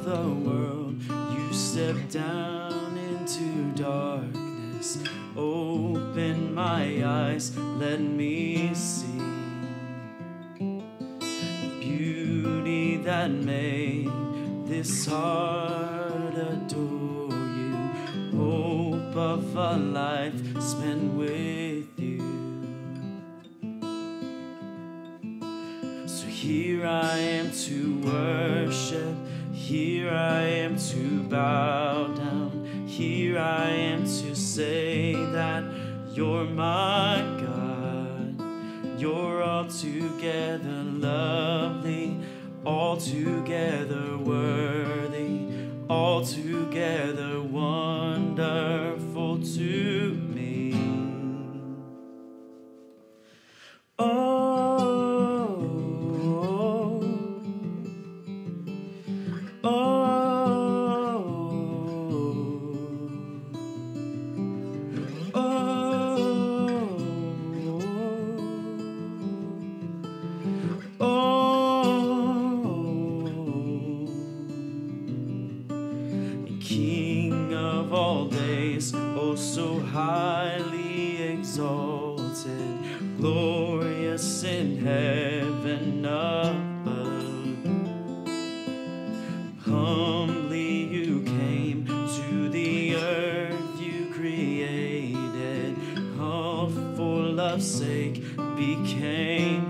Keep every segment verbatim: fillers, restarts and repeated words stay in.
of the world, you stepped down into darkness. Open my eyes, let me see the beauty that made this heart adore you. Hope of a life spent with you. So here I am to worship, here I am to bow down, here I am to say that you're my God. You're altogether lovely, altogether worthy, altogether wonderful to me. Oh, King of all days, oh so highly exalted, glorious in heaven above. Humbly you came to the earth you created, all for love's sake became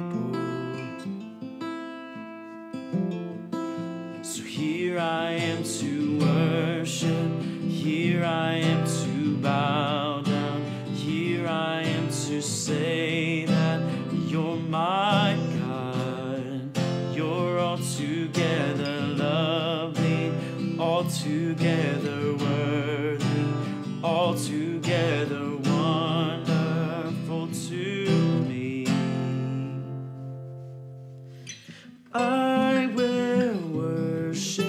poor. So here I am to worship, here I am to bow down, here I am to say that you're my God. You're altogether lovely, altogether worthy, altogether wonderful to me. I will worship,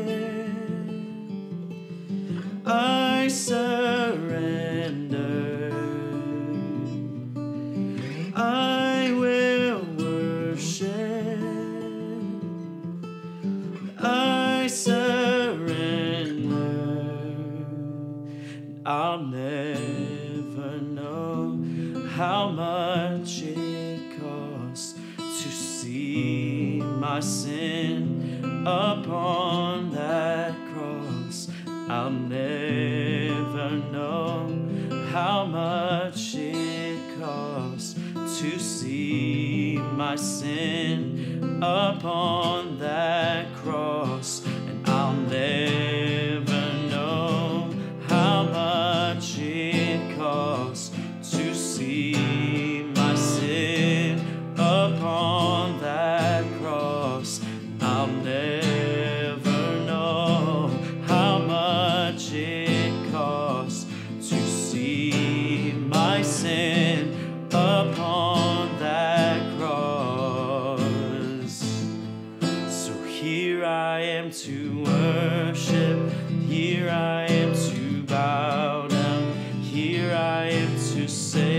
I surrender. I will worship, I surrender. I'll never know how much it costs to see my sin upon that cross. I'll never know how much it costs to see my sin upon that cross. And I'll never know how much it costs to see my sin upon that cross. I'll never know how much it costs to see my sin upon that cross. So here I am to worship, here I am to bow down, here I am to say